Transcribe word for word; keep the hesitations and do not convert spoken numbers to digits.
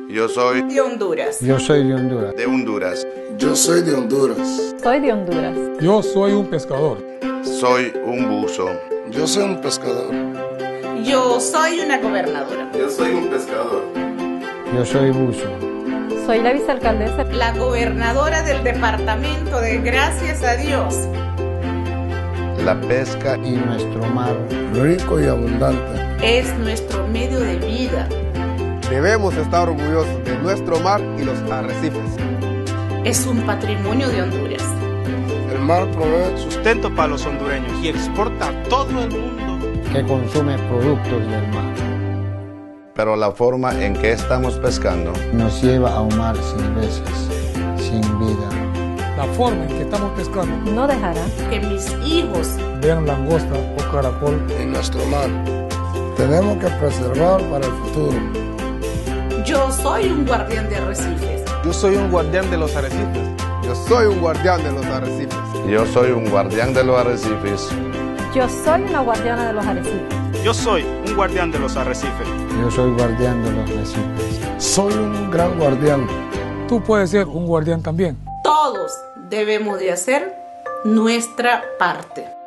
Yo soy de Honduras. Yo soy de Honduras. de Honduras. Yo soy de Honduras. Soy de Honduras. Yo soy un pescador. Soy un buzo. Yo soy un pescador. Yo soy una gobernadora. Yo soy un pescador. Yo soy buzo. Soy la vicealcaldesa. La gobernadora del departamento de Gracias a Dios. La pesca Y nuestro mar Rico y abundante. Es nuestro medio de vida. Debemos estar orgullosos de nuestro mar y los arrecifes. Es un patrimonio de Honduras. El mar provee sustento para los hondureños y exporta a todo el mundo. que consume productos del mar. pero la forma en que estamos pescando Nos lleva a un mar sin peces, sin vida. La forma en que estamos pescando, No dejará Que mis hijos vean langosta o caracol. en nuestro mar. Tenemos que preservar para el futuro. Yo soy un guardián de arrecifes. Yo soy un guardián de los arrecifes. Yo soy un guardián de los arrecifes. Yo soy un guardián de los arrecifes. Yo soy una guardiana de los arrecifes. Yo soy un guardián de los arrecifes. Yo soy guardián de los arrecifes. Soy un gran guardián. Tú puedes ser un guardián también. Todos debemos de hacer nuestra parte.